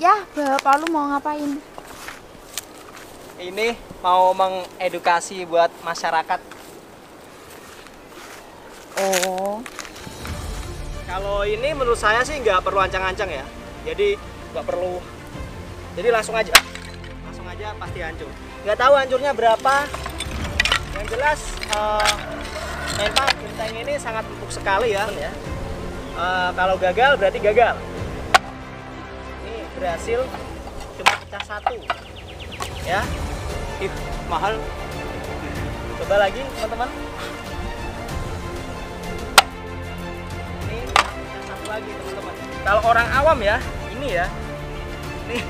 Ya, Bapak lu mau ngapain? Ini mau mengedukasi buat masyarakat. Oh, Kalau ini menurut saya sih nggak perlu ancang-ancang ya. Jadi nggak perlu. Jadi langsung aja pasti hancur. Nggak tahu hancurnya berapa. Yang jelas memang genteng ini sangat empuk sekali ya. Kalau gagal berarti gagal. Ini berhasil cuma pecah satu. Ya, mahal. Coba lagi teman-teman. Ini pecah satu lagi teman-teman. Kalau orang awam ya, ini ya. Nih.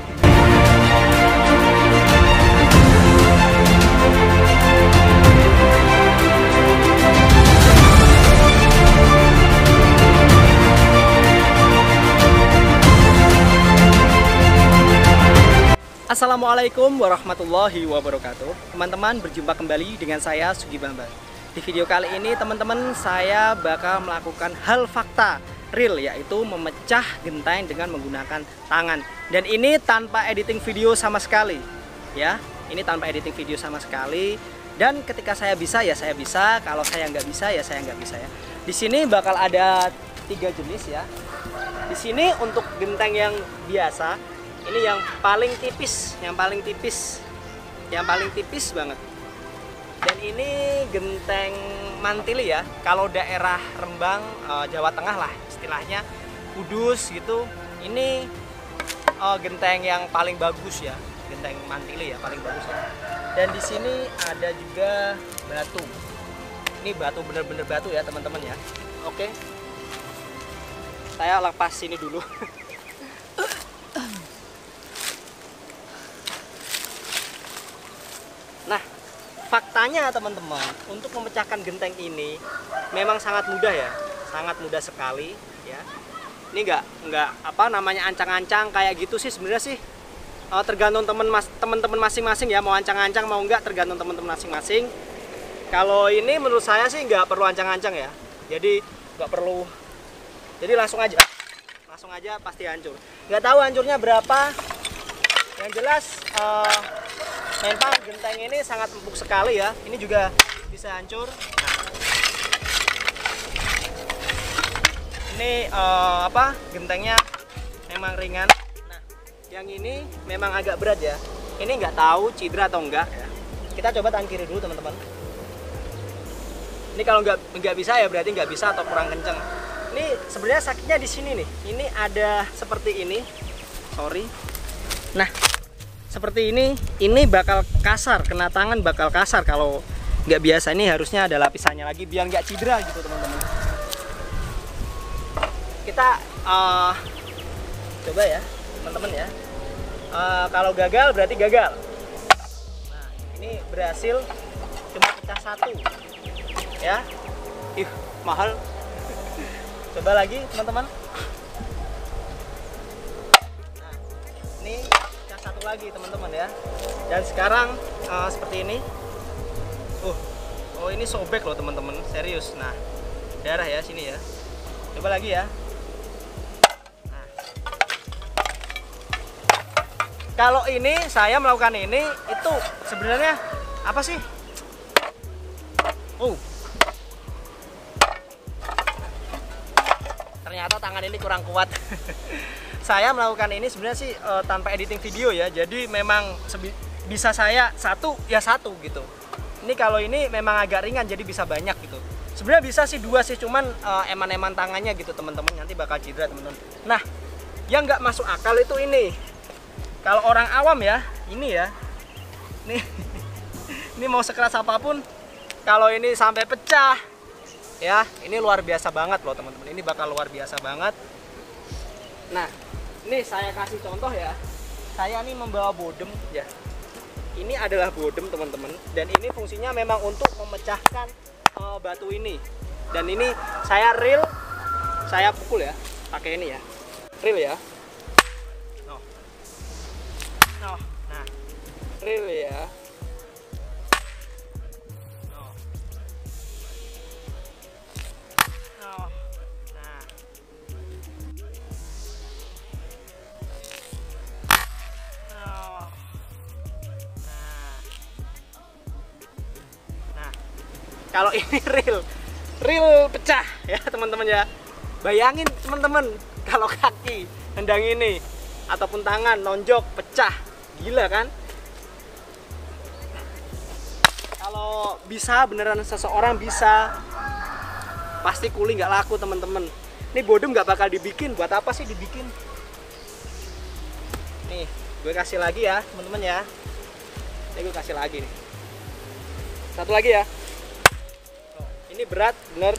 Assalamualaikum warahmatullahi wabarakatuh. Teman-teman, berjumpa kembali dengan saya Sugi Bambang. Di video kali ini teman-teman, saya bakal melakukan hal fakta real, yaitu memecah genteng dengan menggunakan tangan. Dan ini tanpa editing video sama sekali. Ya, ini tanpa editing video sama sekali. Dan ketika saya bisa ya saya bisa, kalau saya nggak bisa ya saya nggak bisa ya. Di sini bakal ada 3 jenis ya. Di sini untuk genteng yang biasa, ini yang paling tipis banget. Dan ini genteng mantili ya. Kalau daerah Rembang, Jawa Tengah lah istilahnya, Kudus gitu. Ini genteng yang paling bagus ya, genteng mantili ya paling bagus ya. Dan di sini ada juga batu. Ini batu bener-bener batu ya teman-teman ya. Oke, saya lepas sini dulu. Nah, faktanya teman-teman, untuk memecahkan genteng ini memang sangat mudah ya, sangat mudah sekali ya. Ini nggak apa namanya ancang-ancang kayak gitu sih sebenarnya sih. Tergantung teman-teman masing-masing ya, mau ancang-ancang mau nggak tergantung teman-teman masing-masing. Kalau ini menurut saya sih nggak perlu ancang-ancang ya. Jadi nggak perlu. Jadi langsung aja pasti hancur. Nggak tahu hancurnya berapa. Yang jelas memang genteng ini sangat empuk sekali ya. Ini juga bisa hancur. Nah, ini gentengnya memang ringan. Nah, yang ini memang agak berat ya. Ini nggak tahu cedera atau enggak ya. Kita coba tangan kiri dulu teman-teman. Ini kalau nggak bisa ya berarti nggak bisa atau kurang kenceng. Ini sebenarnya sakitnya di sini nih. Ini ada seperti ini. Sorry. Nah, seperti ini bakal kasar, kena tangan bakal kasar. Kalau nggak biasa ini harusnya ada lapisannya lagi biar nggak cedera gitu teman-teman. Kita coba ya teman-teman ya. Kalau gagal berarti gagal. Nah, ini berhasil cuma pecah satu ya. Mahal. Coba lagi teman-teman. Nah, ini satu lagi teman-teman ya. Dan sekarang seperti ini. Oh ini sobek loh teman-teman, serius. Nah, darah ya sini ya. Coba lagi ya. Nah, kalau ini saya melakukan ini itu sebenarnya apa sih? Ternyata tangan ini kurang kuat. Saya melakukan ini sebenarnya sih tanpa editing video ya. Jadi memang bisa saya satu ya satu gitu. Ini kalau ini memang agak ringan jadi bisa banyak gitu. Sebenarnya bisa sih 2 sih, cuman eman-eman tangannya gitu teman-teman, nanti bakal cedera teman-teman. Nah, yang nggak masuk akal itu ini. Kalau orang awam ya, ini ya. Ini mau sekeras apapun, kalau ini sampai pecah ya, ini luar biasa banget loh teman-teman. Ini bakal luar biasa banget. Nah, ini saya kasih contoh ya. Saya nih membawa bodem ya. Ini adalah bodem teman-teman. Dan ini fungsinya memang untuk memecahkan batu ini. Dan ini saya pukul ya. Pakai ini ya. Reel ya. Nah, reel ya. kalau ini real pecah ya teman-teman ya. Bayangin teman-teman kalau kaki nendang ini ataupun tangan nonjok pecah, gila kan? Kalau bisa beneran seseorang bisa, pasti kuli nggak laku teman-teman. Ini bodem nggak bakal dibikin, buat apa sih dibikin? Nih, gue kasih lagi ya teman-teman ya. Ini gue kasih lagi nih. Satu lagi ya. Ini berat bener.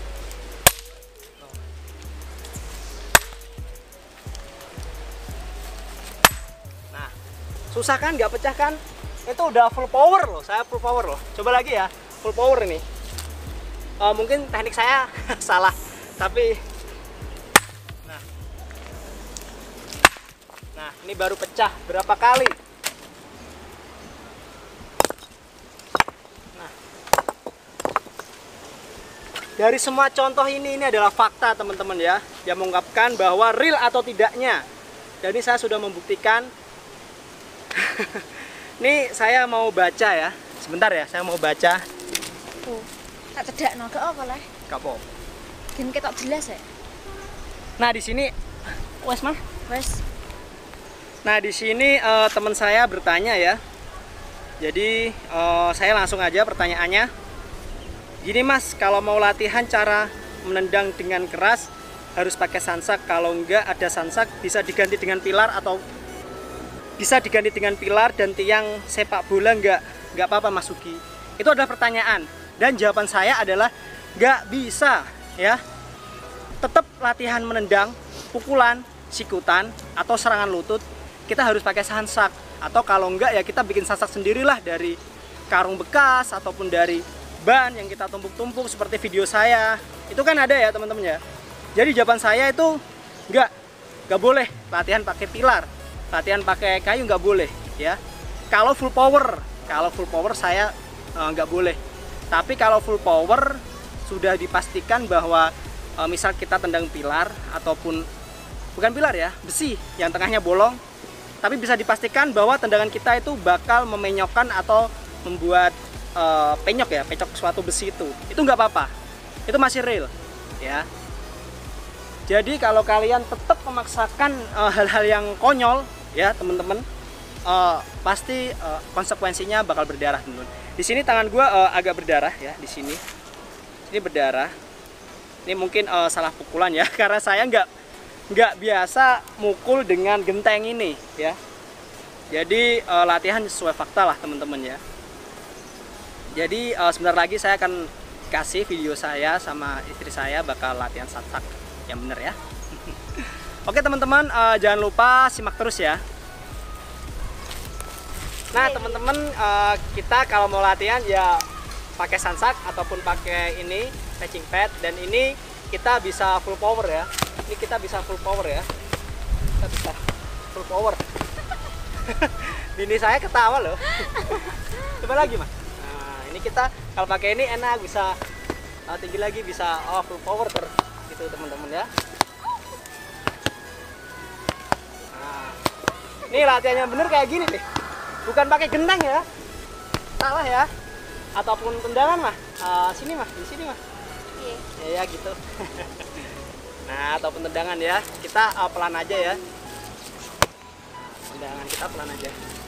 Nah, susah kan? Nggak pecah kan? Itu udah full power loh. Saya full power loh. Coba lagi ya, full power ini. Mungkin teknik saya salah, tapi nah ini baru pecah berapa kali. Nah, dari semua contoh ini adalah fakta teman-teman ya, yang mengungkapkan bahwa real atau tidaknya. Jadi saya sudah membuktikan. Nih saya mau baca ya, sebentar ya, saya mau baca. Tak cedak no, gak apa lah. Gak apa. Gen ketok jelas ya. Nah di sini, wes mah. Wes. Nah di sini teman saya bertanya ya. Jadi saya langsung aja pertanyaannya. Gini mas, kalau mau latihan cara menendang dengan keras harus pakai sansak. Kalau enggak ada sansak bisa diganti dengan pilar atau bisa diganti dengan pilar dan tiang sepak bola enggak apa-apa Mas Sugi. Itu adalah pertanyaan. Dan jawaban saya adalah nggak bisa ya. Tetap latihan menendang, pukulan, sikutan, atau serangan lutut kita harus pakai sansak. Atau kalau enggak ya kita bikin sansak sendirilah dari karung bekas ataupun dari ban yang kita tumpuk-tumpuk seperti video saya. Itu kan ada ya teman-teman ya. Jadi jawaban saya itu nggak boleh latihan pakai pilar, latihan pakai kayu nggak boleh ya. Kalau full power saya nggak boleh. Tapi kalau full power sudah dipastikan bahwa misal kita tendang pilar ataupun bukan pilar ya, besi yang tengahnya bolong, tapi bisa dipastikan bahwa tendangan kita itu bakal memenyokkan atau membuat penyok ya, penyok suatu besi itu nggak apa-apa, itu masih real ya. Jadi kalau kalian tetap memaksakan hal-hal yang konyol ya teman-teman, pasti konsekuensinya bakal berdarah teman-teman. Di sini tangan gue agak berdarah ya, di sini. Ini berdarah. Ini mungkin salah pukulan ya, karena saya nggak biasa mukul dengan genteng ini ya. Jadi latihan sesuai fakta lah teman-teman ya. Jadi sebentar lagi saya akan kasih video saya sama istri saya bakal latihan sansak yang bener ya. Oke teman-teman, jangan lupa simak terus ya. Nah teman-teman, kita kalau mau latihan ya pakai sansak ataupun pakai ini stretching pad, dan ini kita bisa full power ya. Ini kita bisa full power ya. Kita bisa full power. Bini saya ketawa loh. Coba lagi mas. Nah ini kita kalau pakai ini enak, bisa tinggi lagi, bisa full power gitu teman-teman ya. Nah, ini latihannya bener kayak gini nih. Bukan pakai genteng ya, salah ya, ataupun tendangan mah, sini mah, di sini mah, ya gitu. Nah, ataupun tendangan ya, kita pelan aja ya. Nah, tendangan kita pelan aja.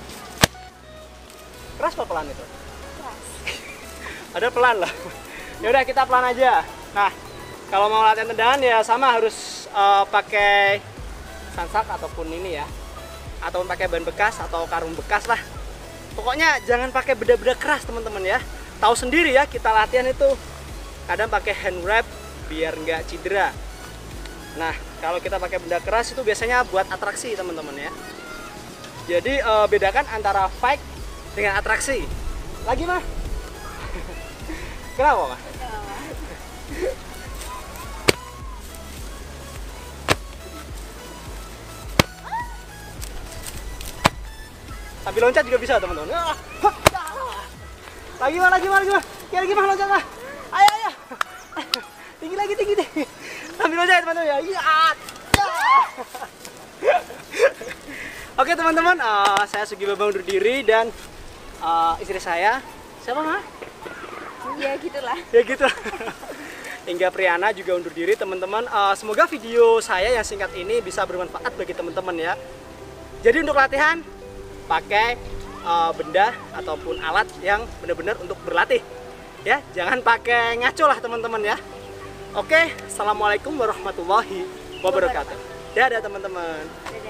Keras apa pelan itu? Keras. Ada pelan lah. Ya udah kita pelan aja. Nah, kalau mau latihan tendangan ya sama harus pakai sansak ataupun ini ya. Ataupun pakai ban bekas atau karung bekas lah. Pokoknya jangan pakai benda-benda keras teman-teman ya. Tahu sendiri ya, kita latihan itu kadang pakai hand wrap biar nggak cedera. Nah kalau kita pakai benda keras itu biasanya buat atraksi teman-teman ya. Jadi bedakan antara fight dengan atraksi. Lagi mah? Kenapa mah? Sambil loncat juga bisa teman-teman. Lagi mah. Ya lagi mah loncat mah. Ayo. Tinggi lagi. Sambil loncat teman-teman ya. Iya. Oke teman-teman, saya Sugi Bambang undur diri dan istri saya siapa mah? Ya gitulah. Ya gitu. Hingga Priyana juga undur diri teman-teman. Semoga video saya yang singkat ini bisa bermanfaat bagi teman-teman ya. Jadi untuk latihan pakai benda ataupun alat yang benar-benar untuk berlatih ya, jangan pakai ngaco lah teman-teman ya. Oke, assalamualaikum warahmatullahi wabarakatuh. Dadah teman-teman.